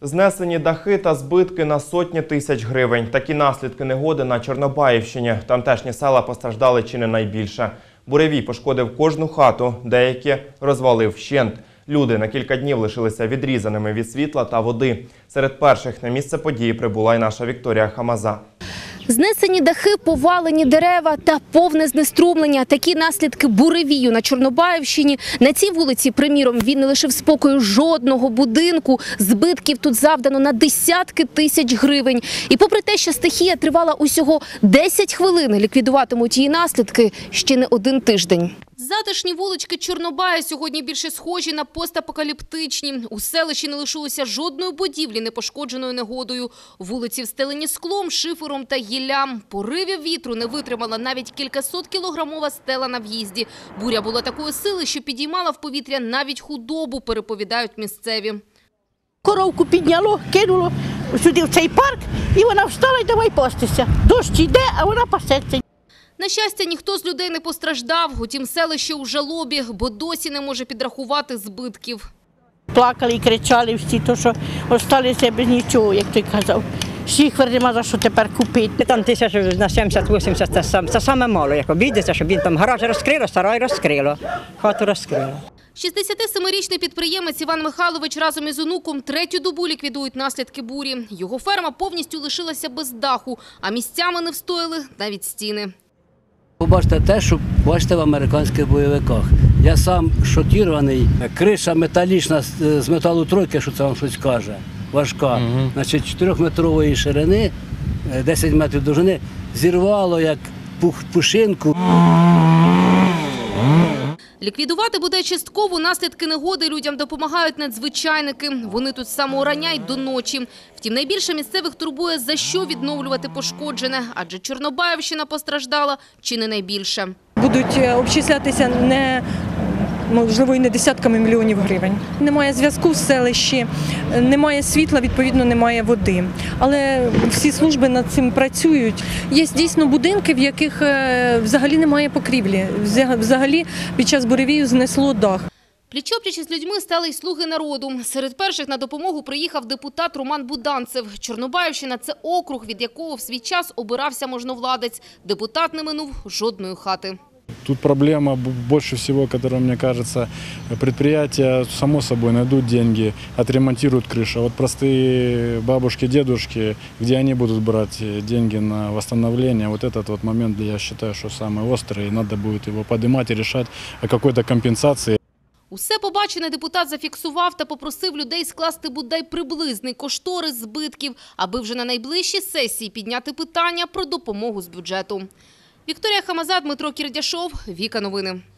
Знесені дахи та збитки на сотні тисяч гривень. Такі наслідки негоди на Чорнобаївщині. Тамтешні села постраждали чи не найбільше. Буревій пошкодив кожну хату, деякі розвалив вщент. Люди на кілька днів лишилися відрізаними від світла та води. Серед перших на місце події прибула й наша Вікторія Хамаза. Знесені дахи, повалені дерева та повне знеструмлення. Такі наслідки буревію на Чорнобаївщині. На цій вулиці, приміром, він не лишив спокою жодного будинку. Збитків тут завдано на десятки тисяч гривень. І попри те, що стихія тривала усього 10 хвилин, ліквідуватимуть її наслідки ще не один тиждень. Затишні вулички Чорнобая сьогодні більше схожі на постапокаліптичні. У селищі не лишилося жодної будівлі, не пошкодженої негодою. Вулиці встелені склом, шифером та гіллям. Поривів вітру не витримала навіть кількасоткілограмова стела на в'їзді. Буря була такої сили, що підіймала в повітря навіть худобу, переповідають місцеві. Коровку підняло, кинуло сюди в цей парк, і вона встала і давай пастися. Дощ йде, а вона пасеться. На щастя, ніхто з людей не постраждав. Утім, селище у жалобі, бо досі не може підрахувати збитків. Плакали і кричали всі, то що залишилися без нічого, як той казав. Шифер нема за що тепер купити. Там тисяч на 70-80 – це саме мало. Як обійдеться, щоб він там гараж розкрило, сарай розкрило, хату розкрило. 67-річний підприємець Іван Михайлович разом із онуком третю добу ліквідують наслідки бурі. Його ферма повністю лишилася без даху, а місцями не встояли навіть стіни. Побачите те, що бачите в американських бойовиках. Я сам шокірований. Криша металічна з металу тройки, що це вам щось каже, важка. Значить, 4-метрової ширини, 10 метрів довжини, зірвало як пушинку. Ліквідувати буде частково наслідки негоди людям допомагають надзвичайники. Вони тут з самого рання й до ночі. Втім, найбільше місцевих турбує, за що відновлювати пошкоджене. Адже Чорнобаївщина постраждала чи не найбільше. Будуть обчислятися можливо, і не десятками мільйонів гривень. Немає зв'язку в селищі, немає світла, відповідно, немає води. Але всі служби над цим працюють. Є дійсно будинки, в яких взагалі немає покрівлі. Взагалі під час буревію знесло дах. Пліч-опліч із людьми стали й слуги народу. Серед перших на допомогу приїхав депутат Роман Буданцев. Чорнобаївщина – це округ, від якого в свій час обирався можновладець. Депутат не минув жодної хати. Тут проблема больше всего, которая, мне кажется, предприятия, само собой, найдут деньги, отремонтируют крышу. Вот простые бабушки, дедушки, где они будут брать деньги на восстановление, вот этот вот момент, я считаю, что самый острый, и надо будет его поднимать и решать о какой-то компенсации. Усе побачене депутат зафіксував та попросив людей скласти бодай приблизний кошторис збитків, аби вже на найближчій сесії підняти питання про допомогу з бюджету. Вікторія Хамаза, Дмитро Кірдяшов, Віка Новини.